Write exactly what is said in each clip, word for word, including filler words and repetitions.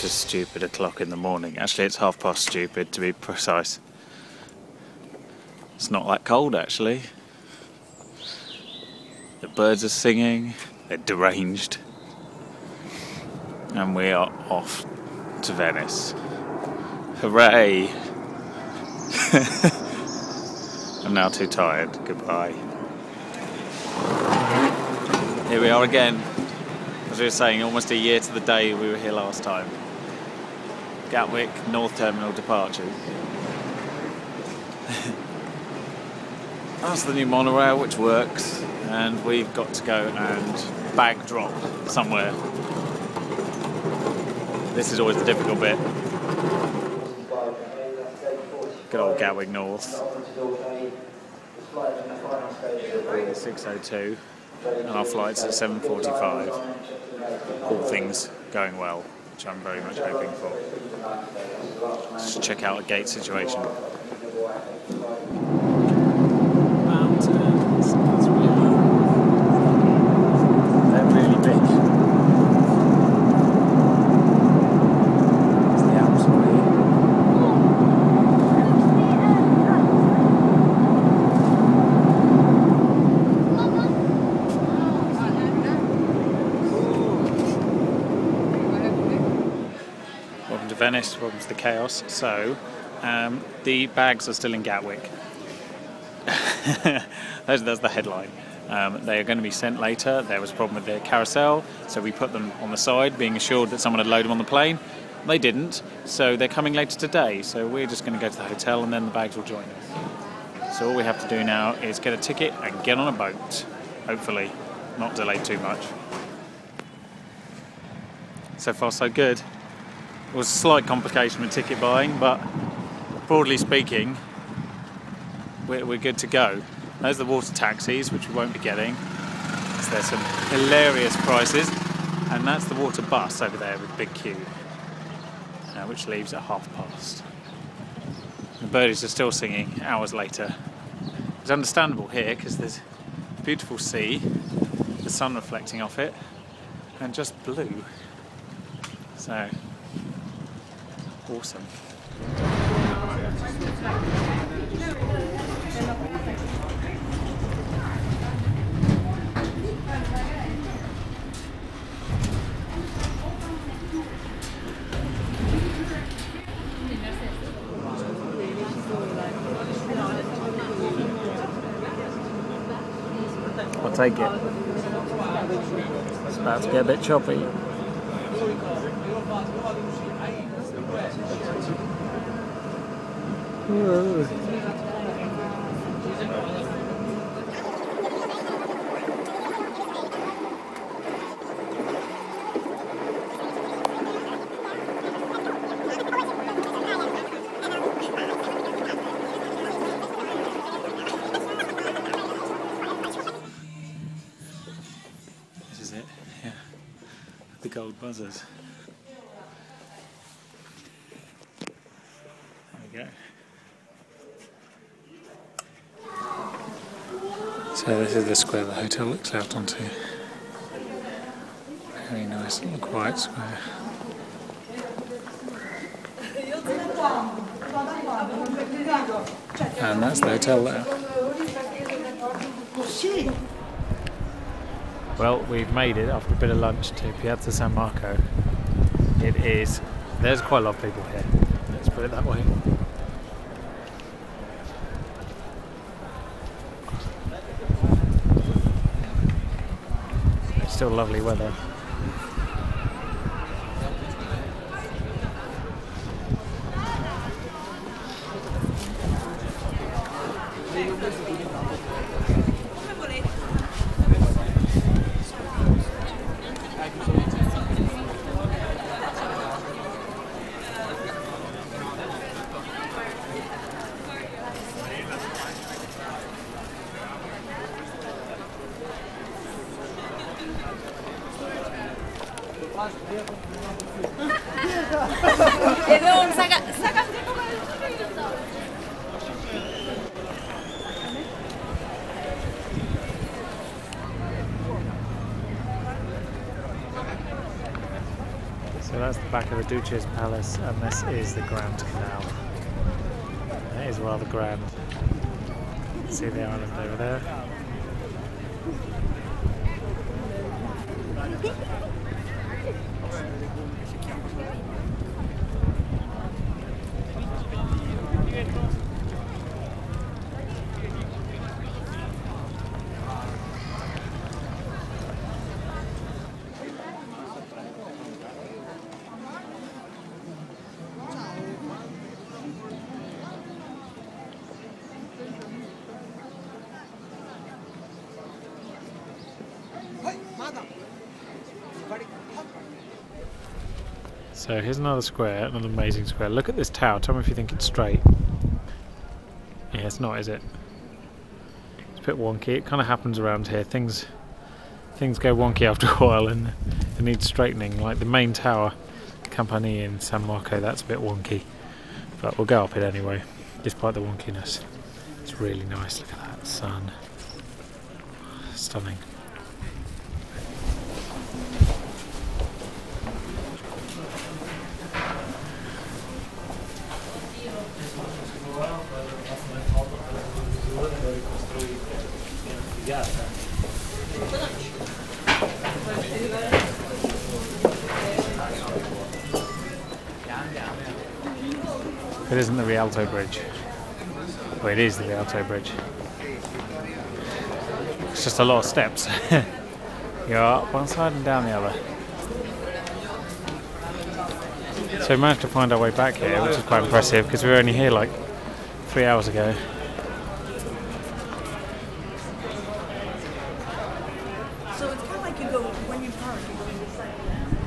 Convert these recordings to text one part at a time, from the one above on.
a stupid o'clock in the morning. Actually, it's half past stupid to be precise. It's not that cold actually. The birds are singing, they're deranged. And we are off to Venice. Hooray! I'm now too tired. Goodbye. Here we are again. As we were saying, almost a year to the day we were here last time. Gatwick North Terminal departure. That's the new monorail which works, and we've got to go and bag drop somewhere. This is always the difficult bit. Good old Gatwick North. six oh two, and our flight's at seven forty-five. All things going well, which I'm very much hoping for. Let's check out a gate situation. Mountains. That's really, they're really big. It's the Alps for you. Welcome to Venice, welcome to the chaos. So, um, the bags are still in Gatwick. that's, that's the headline. Um, they are going to be sent later. There was a problem with their carousel, so we put them on the side, being assured that someone had loaded them on the plane. They didn't, so they're coming later today. So we're just going to go to the hotel, and then the bags will join us. So all we have to do now is get a ticket and get on a boat. Hopefully, not delayed too much. So far, so good. It was a slight complication with ticket buying, but broadly speaking, we're, we're good to go. There's the water taxis, which we won't be getting. So there's some hilarious prices, and that's the water bus over there with a big queue, uh, which leaves at half past. The birdies are still singing hours later. It's understandable here because there's a beautiful sea, the sun reflecting off it, and just blue. So, awesome. I'll take it. It's about to get a bit choppy. Whoa. This is it, yeah. The gold buzzers. There we go. So this is the square the hotel looks out onto. Very nice little quiet square. And that's the hotel there. Well, we've made it after a bit of lunch to Piazza San Marco. It is, there's quite a lot of people here, let's put it that way. Still lovely weather. So that's the back of the Duce's Palace, and this is the Grand Canal. It is rather grand. See the island over there. So here's another square, another amazing square. Look at this tower, tell me if you think it's straight. Yeah, it's not, is it? It's a bit wonky. It kind of happens around here. Things things go wonky after a while and it needs straightening. Like the main tower, Campani in San Marco, that's a bit wonky. But we'll go up it anyway, despite the wonkiness. It's really nice, look at that sun. Stunning. It isn't the Rialto Bridge. Well, it is the Rialto Bridge. It's just a lot of steps. You go up one side and down the other. So we managed to find our way back here, which is quite impressive because we were only here like three hours ago. So it's kind of like you go when you park, you go in the side.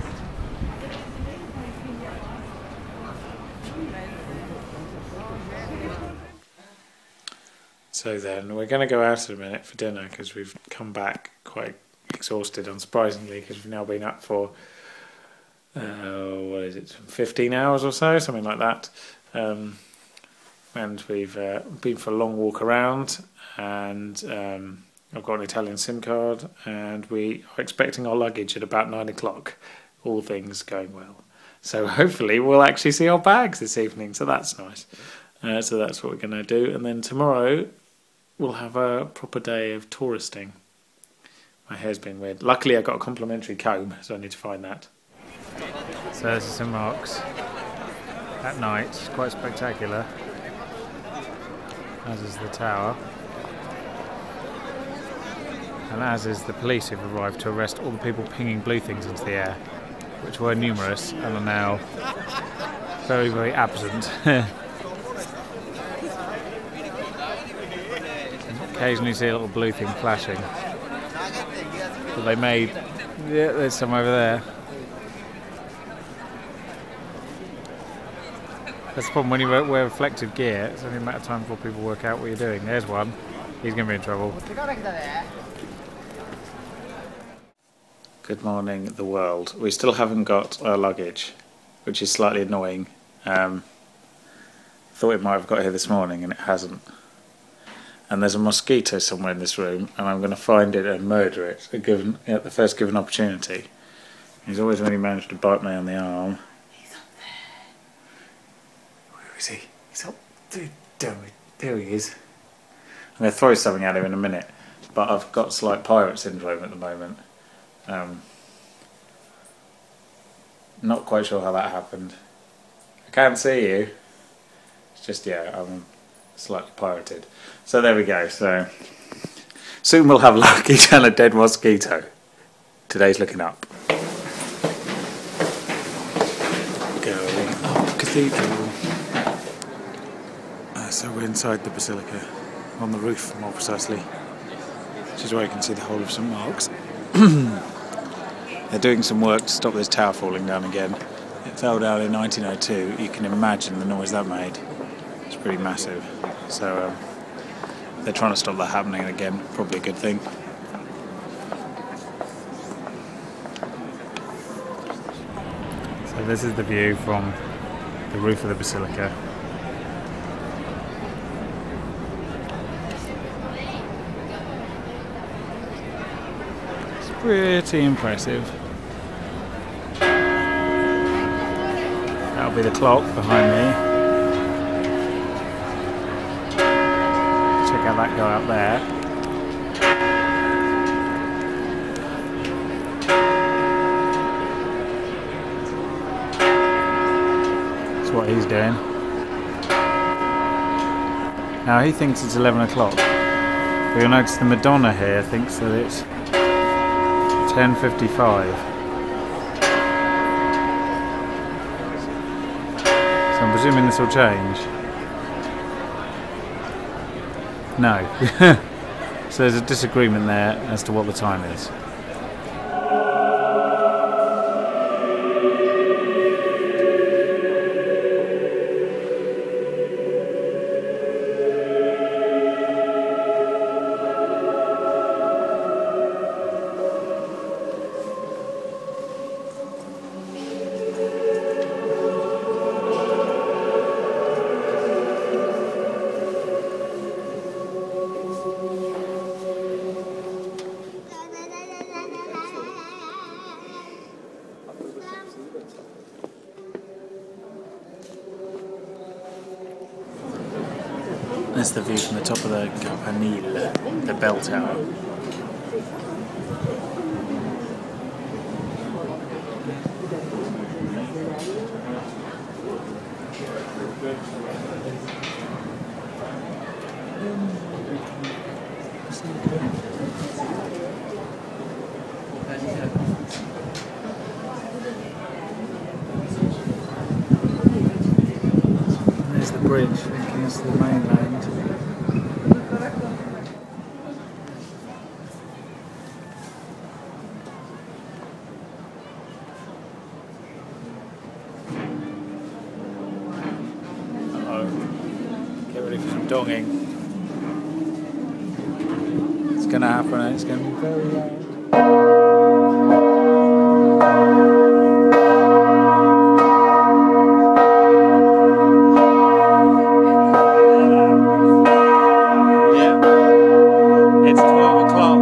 So then we're going to go out in a minute for dinner because we've come back quite exhausted, unsurprisingly, because we've now been up for uh, what is it, fifteen hours or so, something like that. Um, and we've uh, been for a long walk around, and um, I've got an Italian SIM card, and we are expecting our luggage at about nine o'clock, all things going well. So hopefully we'll actually see our bags this evening, so that's nice. Uh, so that's what we're going to do, and then tomorrow we'll have a proper day of touristing. My hair's been weird. Luckily I got a complimentary comb, so I need to find that. So this is Saint Mark's at night. It's quite spectacular, as is the tower, and as is the police who've arrived to arrest all the people pinging blue things into the air, which were numerous and are now very, very absent. Occasionally see a little blue thing flashing. But they made, yeah, there's some over there. That's the problem when you wear reflective gear, it's only a matter of time before people work out what you're doing. There's one, he's going to be in trouble. Good morning, the world. We still haven't got our luggage, which is slightly annoying. Um, thought it might have got here this morning and it hasn't. And there's a mosquito somewhere in this room, and I'm going to find it and murder it at, given, at the first given opportunity. He's always only managed to bite me on the arm. He's up there. Where is he? He's up there. There he is. I'm going to throw something at him in a minute, but I've got slight pirate syndrome at the moment. Um, not quite sure how that happened. I can't see you. It's just, yeah, I'm slightly pirated. So there we go. So soon we'll have luggage and a dead mosquito. Today's looking up. Going up cathedral. Uh, so we're inside the basilica, on the roof more precisely, which is where you can see the whole of Saint Mark's. They're doing some work to stop this tower falling down again. It fell down in nineteen oh two. You can imagine the noise that made. It's pretty massive. So um, they're trying to stop that happening again. Probably a good thing. So this is the view from the roof of the basilica. It's pretty impressive. That'll be the clock behind me. Check out that guy up there. That's what he's doing. Now he thinks it's eleven o'clock. But you'll notice the Madonna here thinks that it's ten fifty-five. So I'm presuming this will change. No. So there's a disagreement there as to what the time is. There's the view from the top of the Campanile, the bell tower. There's the bridge linking us to the mainland. Donging. It's going to happen and it's going to be very loud. Yeah. It's twelve o'clock.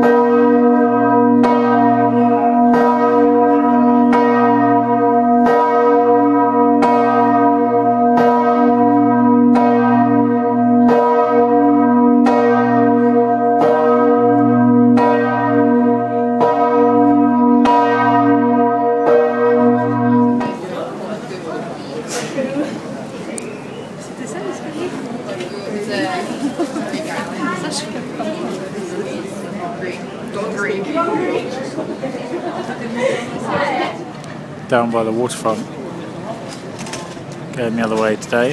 Down by the waterfront. Going the other way today.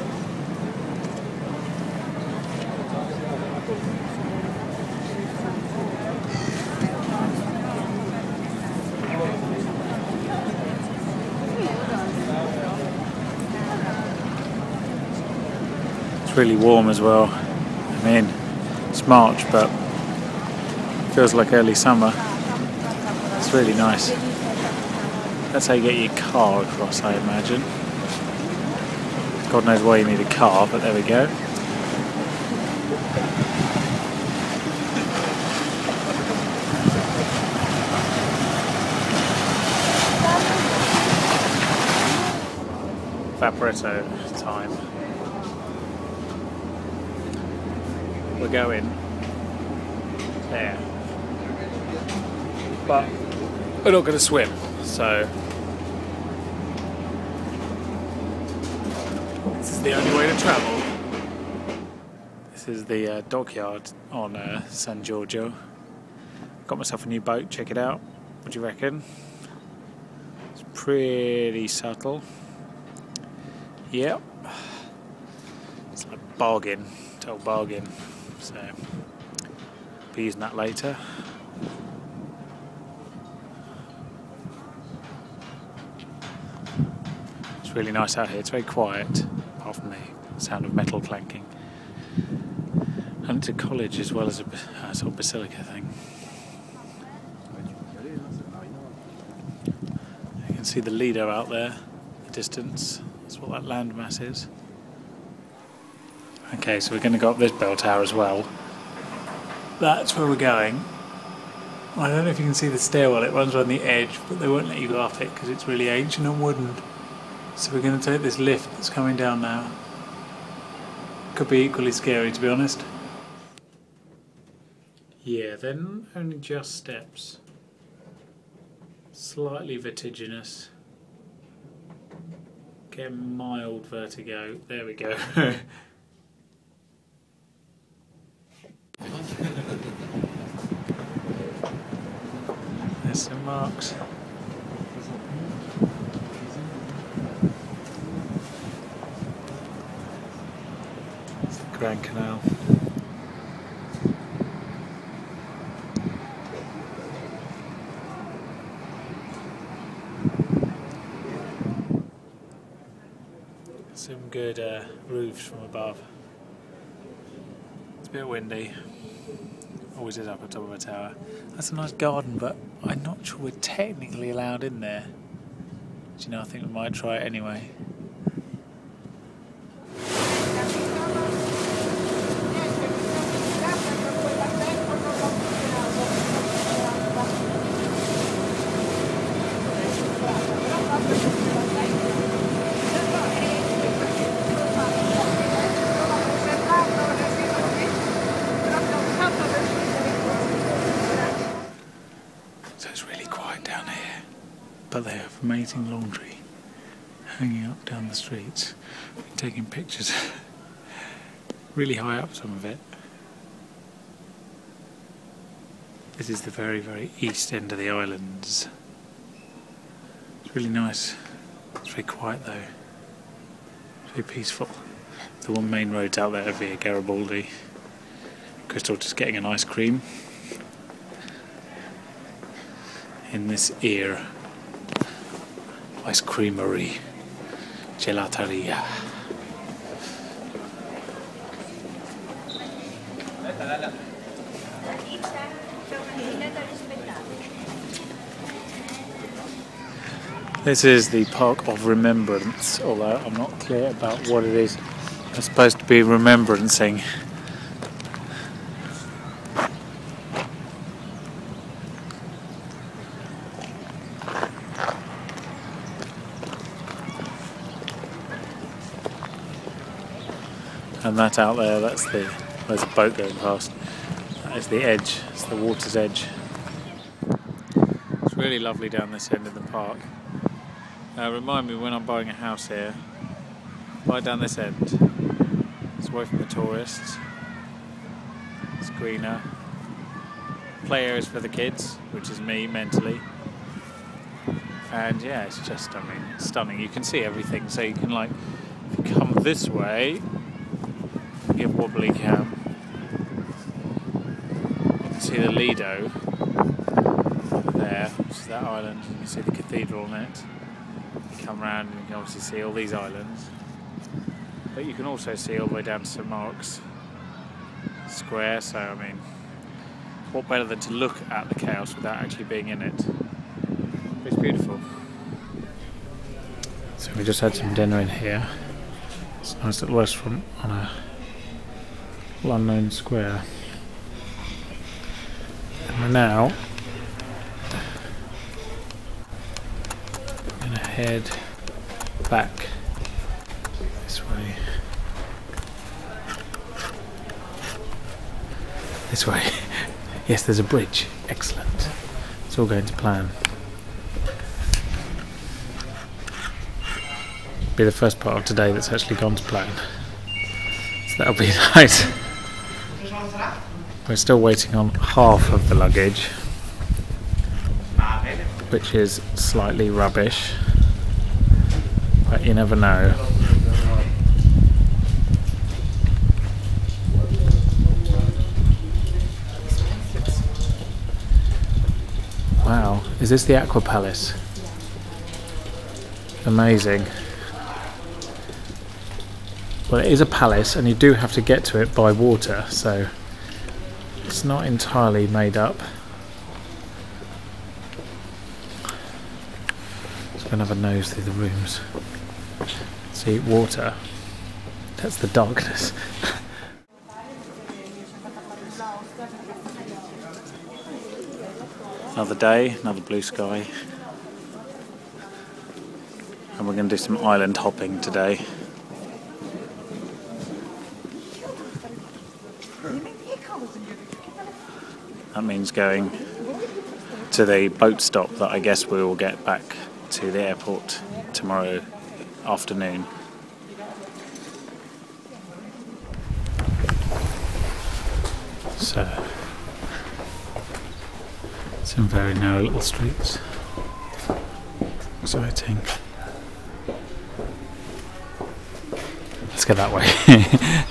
It's really warm as well. I mean, it's March, but it feels like early summer. It's really nice. That's how you get your car across, I imagine. God knows why you need a car, but there we go. Vaporetto time. We're going there. But we're not going to swim, so this is the only way to travel. This is the uh, dockyard on uh, San Giorgio. Got myself a new boat, check it out. What do you reckon? It's pretty subtle. Yep. It's like a bargain, total bargain. So, be using that later. It's really nice out here, it's very quiet, apart from the sound of metal clanking. And it's a college as well as a uh, sort of basilica thing. You can see the Lido out there, in the distance. That's what that landmass is. Okay, so we're going to go up this bell tower as well. That's where we're going. I don't know if you can see the stairwell, it runs around the edge, but they won't let you go up it because it's really ancient and wooden. So we're going to take this lift that's coming down now. Could be equally scary, to be honest. Yeah, they're only just steps. Slightly vertiginous. Get mild vertigo. There we go. There's some marks. It's the Grand Canal. Some good uh, roofs from above. It's a bit windy. Always is up on top of a tower. That's a nice garden, but I'm not sure we're technically allowed in there. Do you know, I think we might try it anyway. But they have amazing laundry hanging up down the streets. Been taking pictures. Really high up, some of it. This is the very, very east end of the islands. It's really nice. It's very quiet though. It's very peaceful. The one main road's out there via Garibaldi. Kristal just getting an ice cream in this ear. Ice creamery, gelateria. This is the Park of Remembrance, although I'm not clear about what it is. It's supposed to be remembrancing. And that out there, that's the, there's a boat going past. That is the edge, it's the water's edge. It's really lovely down this end of the park. Uh, remind me when I'm buying a house here, buy down this end. It's away from the tourists. It's greener. Play areas for the kids, which is me mentally. And yeah, it's just, I mean, it's stunning. You can see everything, so you can like, if you come this way, get wobbly cam. You can see the Lido there, which is that island. You can see the cathedral on it. You come round and you can obviously see all these islands. But you can also see all the way down to Saint Mark's Square, so I mean, what better than to look at the chaos without actually being in it. It's beautiful. So we just had some dinner in here. It's a nice little restaurant on a unknown square, and we're now going to head back this way. This way. Yes, there's a bridge. Excellent. It's all going to plan. Be the first part of today that's actually gone to plan. So that'll be nice. We're still waiting on half of the luggage, which is slightly rubbish, but you never know. Wow, is this the Aqua Palace? Amazing. Well, it is a palace and you do have to get to it by water, so it's not entirely made up. Just going to have a nose through the rooms. See, water. That's the darkness. Another day, another blue sky. and we're going to do some island hopping today. That means going to the boat stop that I guess we will get back to the airport tomorrow afternoon. So, some very narrow little streets. Exciting. Let's go that way.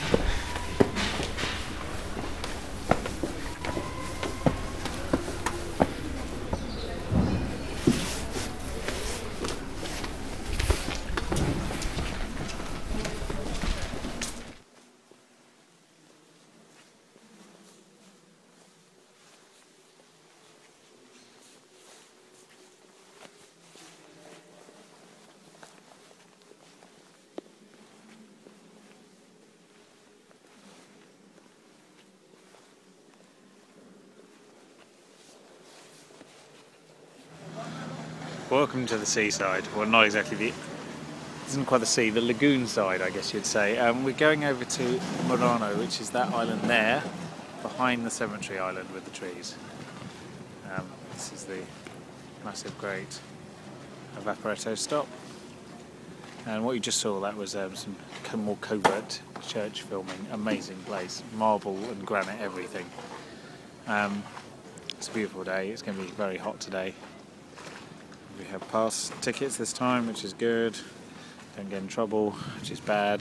Welcome to the seaside. Well, not exactly the, isn't quite the sea, the lagoon side, I guess you'd say. Um, we're going over to Murano, which is that island there, behind the cemetery island with the trees. Um, this is the massive great evaporato stop. And what you just saw, that was um, some co more covert church filming. Amazing place, marble and granite, everything. Um, it's a beautiful day. It's going to be very hot today. We have pass tickets this time, which is good. Don't get in trouble, which is bad.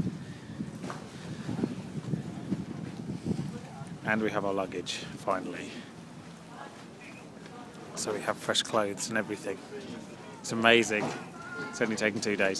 And we have our luggage, finally. So we have fresh clothes and everything. It's amazing. It's only taken two days.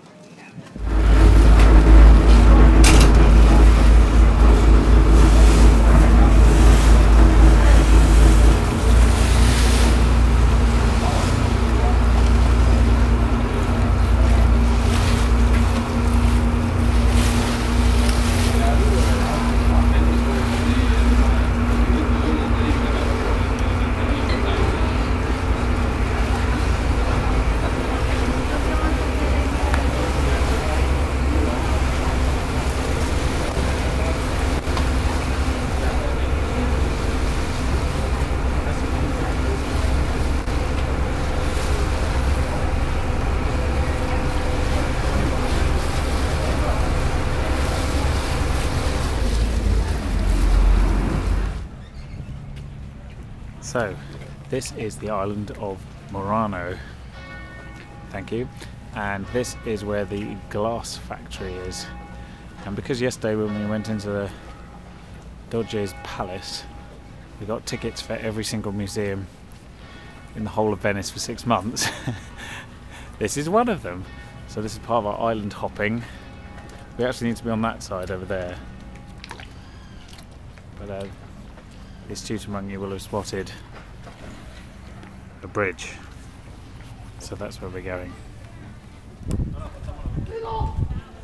So, this is the island of Murano, thank you, and this is where the glass factory is. And because yesterday when we went into the Doge's Palace, we got tickets for every single museum in the whole of Venice for six months, this is one of them. So this is part of our island hopping. We actually need to be on that side over there. But uh, this tutor among you will have spotted a bridge, so that's where we're going. Oh,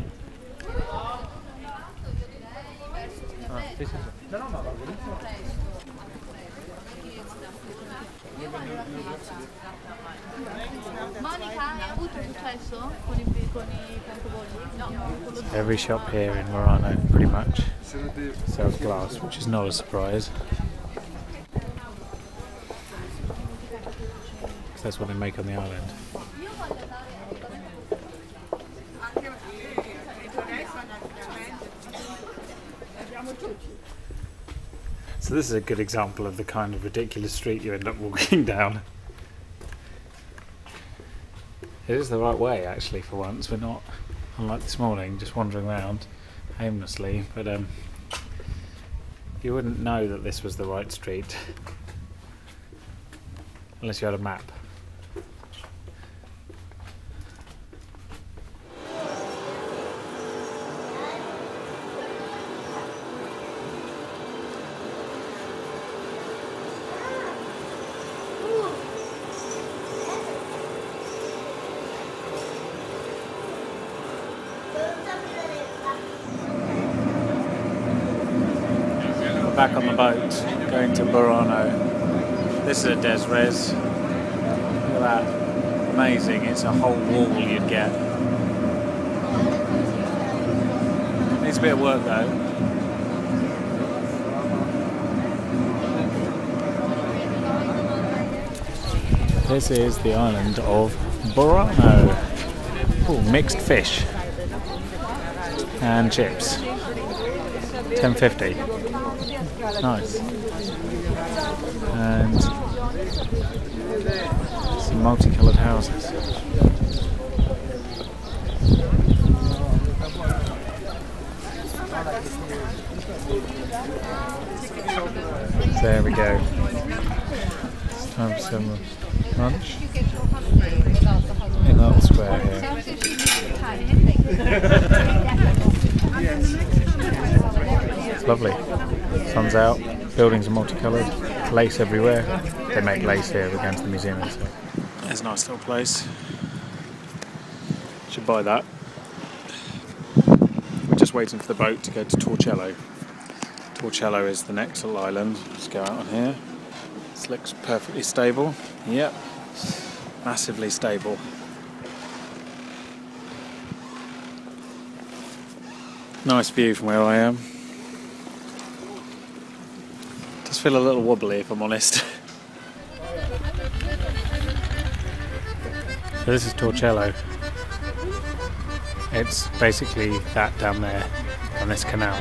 this is it. No, no, no, every shop here in Murano pretty much sells glass, which is not a surprise. Because that's what they make on the island. So this is a good example of the kind of ridiculous street you end up walking down. It is the right way actually for once. We're not, unlike this morning, just wandering around aimlessly, but um, you wouldn't know that this was the right street unless you had a map. Back on the boat, going to Murano. This is a Des Res. Look at that. amazing. It's a whole wall you'd get. Needs a bit of work though. This is the island of Burano. Oh, mixed fish and chips. ten fifty. Nice. And some multicoloured houses. There we go. It's time for some lunch in that square here. It's lovely. Sun's out, buildings are multicoloured, lace everywhere. They make lace here, we're going to the museum and stuff. There's a nice little place. Should buy that. We're just waiting for the boat to go to Torcello. Torcello is the next little island. Let's go out on here. This looks perfectly stable. Yep, massively stable. Nice view from where I am. Does feel a little wobbly if I'm honest. So this is Torcello. It's basically that down there on this canal.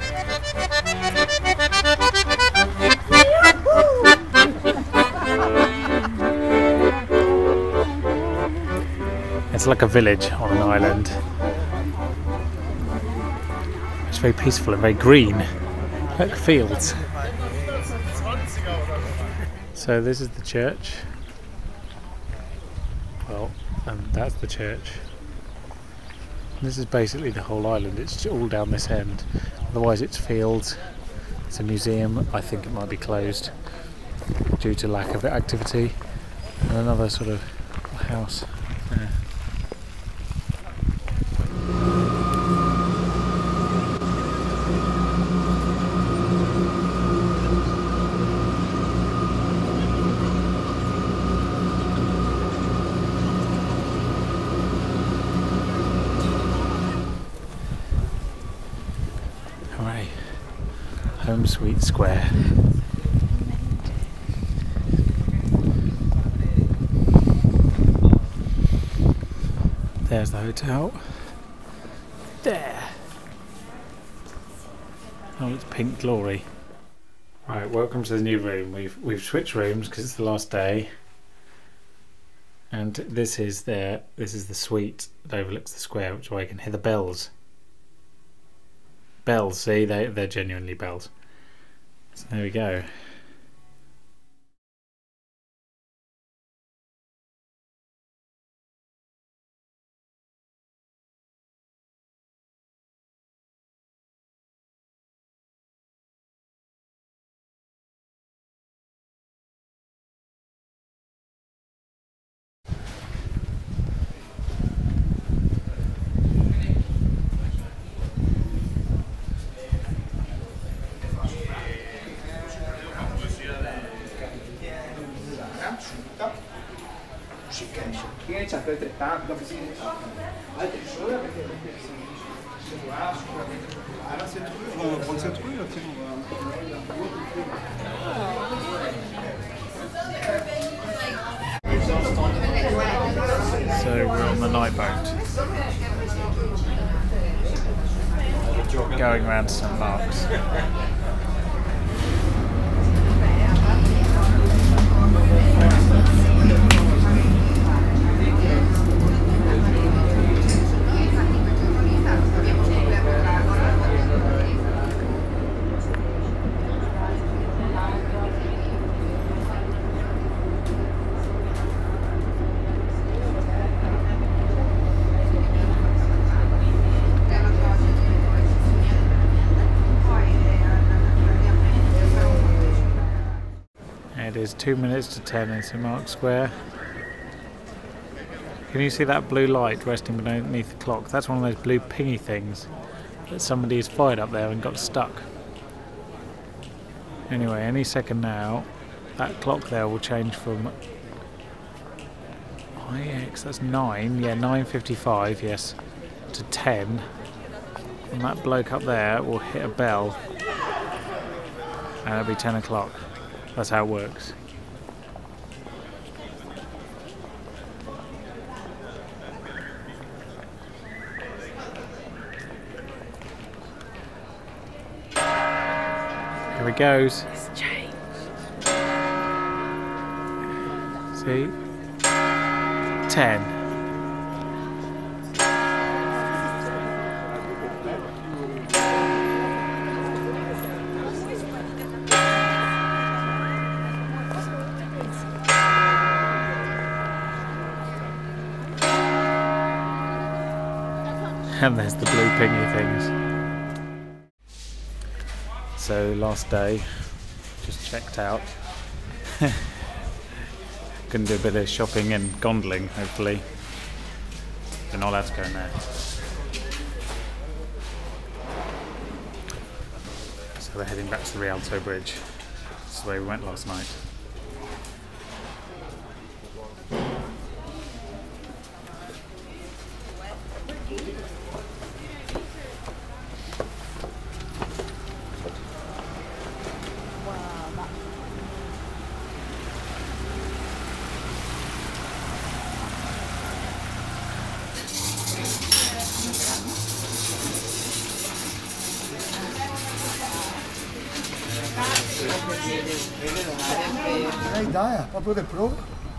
It's like a village on an island. It's very peaceful and very green, like fields. So this is the church. Well, and that's the church. This is basically the whole island. It's all down this end. Otherwise it's fields. It's a museum. I think it might be closed due to lack of activity. And another sort of house there. Hooray. Home Sweet Square. There's the hotel. There. Oh, it's pink glory. Right, welcome to the new room. We've we've switched rooms because it's the last day. And this is the this is the suite that overlooks the square, which way I can hear the bells. Bells, see, they they're genuinely bells. So there we go. So we're on the night boat, going around to Saint Mark's. It is two minutes to ten in Saint Mark's Square. Can you see that blue light resting beneath the clock? That's one of those blue pingy things that somebody has fired up there and got stuck. Anyway, any second now, that clock there will change from I six, that's nine, yeah, nine fifty-five, yes, to ten. And that bloke up there will hit a bell and it'll be ten o'clock. That's how it works. Here he goes. It's changed. See? ten. And there's the blue pingy things. So last day, just checked out. Gonna do a bit of shopping and gondoling, hopefully. We're not allowed to go in there. So we're heading back to the Rialto Bridge. That's the way we went last night. Dai, dai, proprio le prove.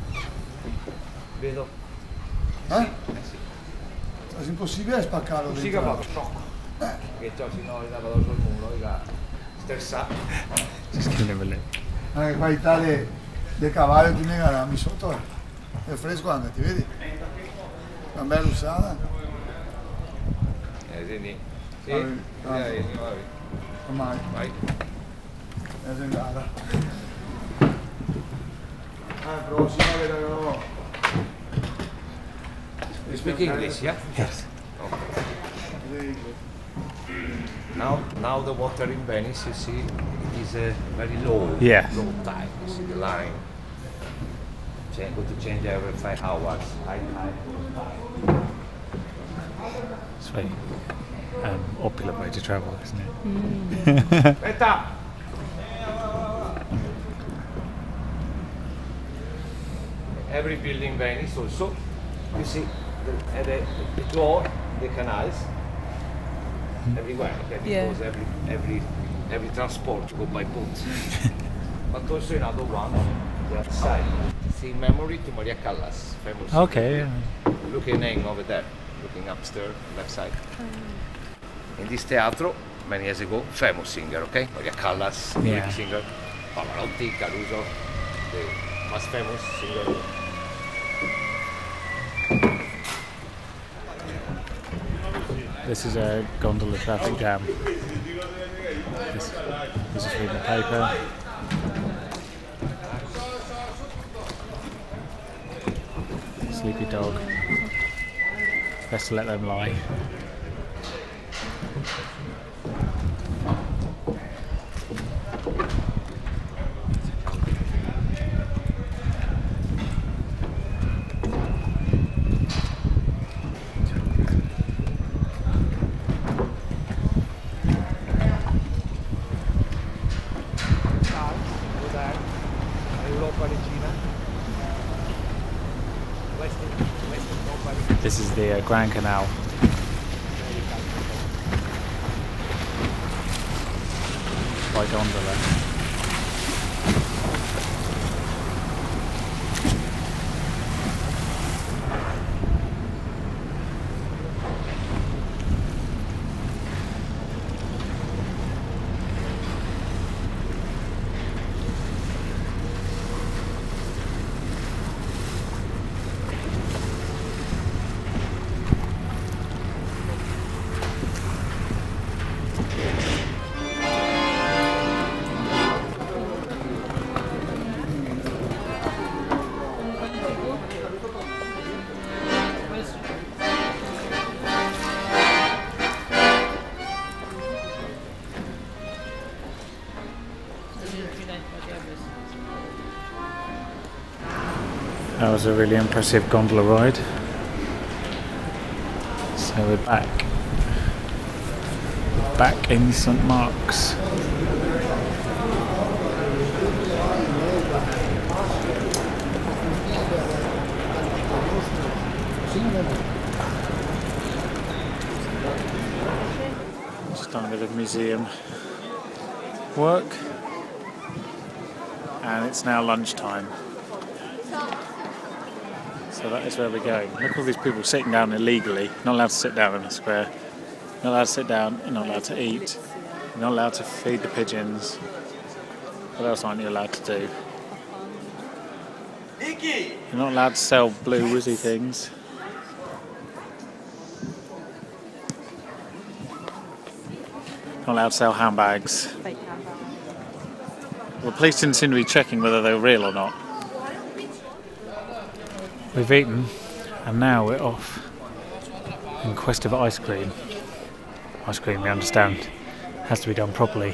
Vedo. Eh? È impossibile spaccarlo Sì, che dentro. fa shock. Che ciò si no, andava sul muro, era stressato. Just kidding with it. Anche qualità de, del cavallo tiene garami sotto. È fresco anche, ti vedi? Una bella usata. Eh, sì, sì. Vai, vai. Dai, vai. Ormai. Vai. È in gara. Ah, prossima vedo. You speak English, yeah? Yes. Okay. Now, now the water in Venice, you see, it is uh, very low. Yeah. Low tide. You see the line. Change, go to change every five hours. High tide. It's a very um, opulent way to travel, isn't it? Aspetta! Every building in Venice also, you see the, the, the door, the canals, everywhere, okay, Yeah. because every, every, every transport go by boat. But also another one, the other side. See, memory to Maria Callas, famous. Okay. Yeah. Look at the name over there, looking upstairs, left side. In this teatro, many years ago, famous singer, okay? Maria Callas, Yeah. Greek singer, Pavarotti, Caruso, the most famous singer. This is a gondola traffic jam. This, this is reading the paper. Sleepy dog. Best to let them lie. This is the uh, Grand Canal. By gondola. was a really impressive gondola ride. So we're back. We're back in Saint Mark's. Just done a bit of museum work, and it's now lunchtime. So that is where we're going. Look at all these people sitting down illegally. Not allowed to sit down in the square. Not allowed to sit down. You're not allowed to eat. You're not allowed to feed the pigeons. What else aren't you allowed to do? You're not allowed to sell blue wizzy things. Not allowed to sell handbags. Well, police didn't seem to be checking whether they were real or not. We've eaten, and now we're off in quest of ice cream. Ice cream, we understand, has to be done properly.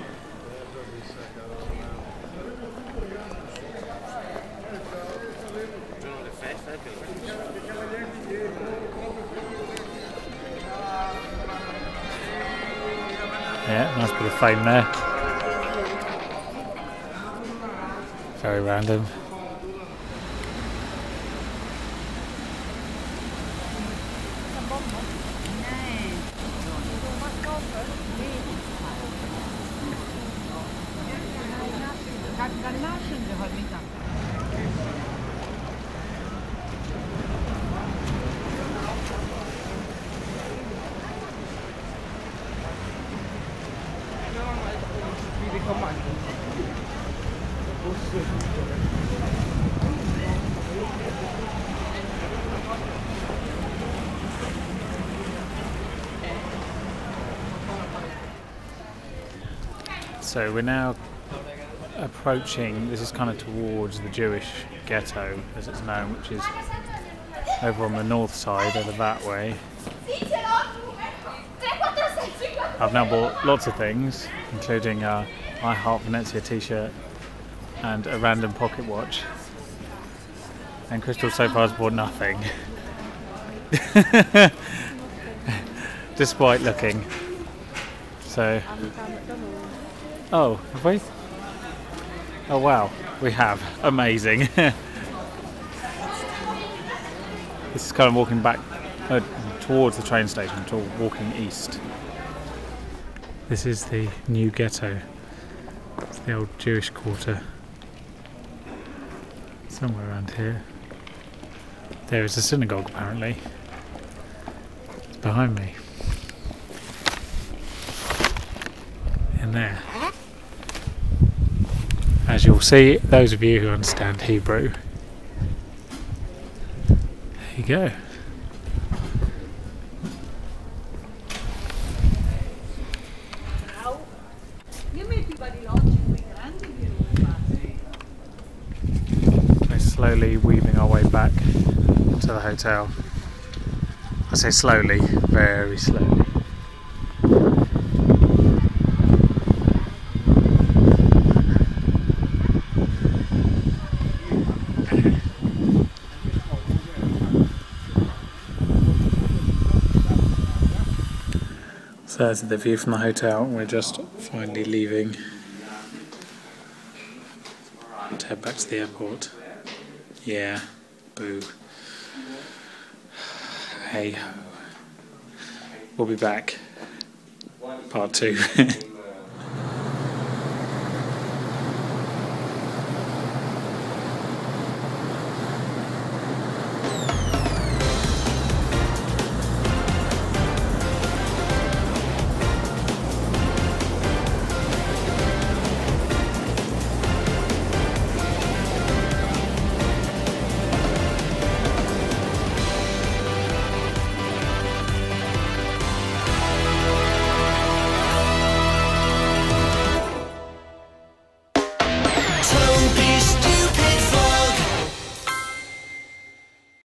Yeah, nice bit of fame there. Very random. So we're now approaching, this is kind of towards the Jewish ghetto as it's known, which is over on the north side, over that way. I've now bought lots of things, including a I Heart Venezia t-shirt and a random pocket watch. And Kristal so far has bought nothing. Despite looking. So... Oh, have we? Oh wow, we have. Amazing. This is kind of walking back uh, towards the train station, to walking east. This is the new ghetto. It's the old Jewish quarter. Somewhere around here. There is a synagogue apparently. It's behind me. In there. As you'll see, those of you who understand Hebrew. There you go. We're slowly weaving our way back to the hotel. I say slowly, very slowly. So that's the view from the hotel. We're just finally leaving to head back to the airport. Yeah, boo. Hey ho. We'll be back. Part two.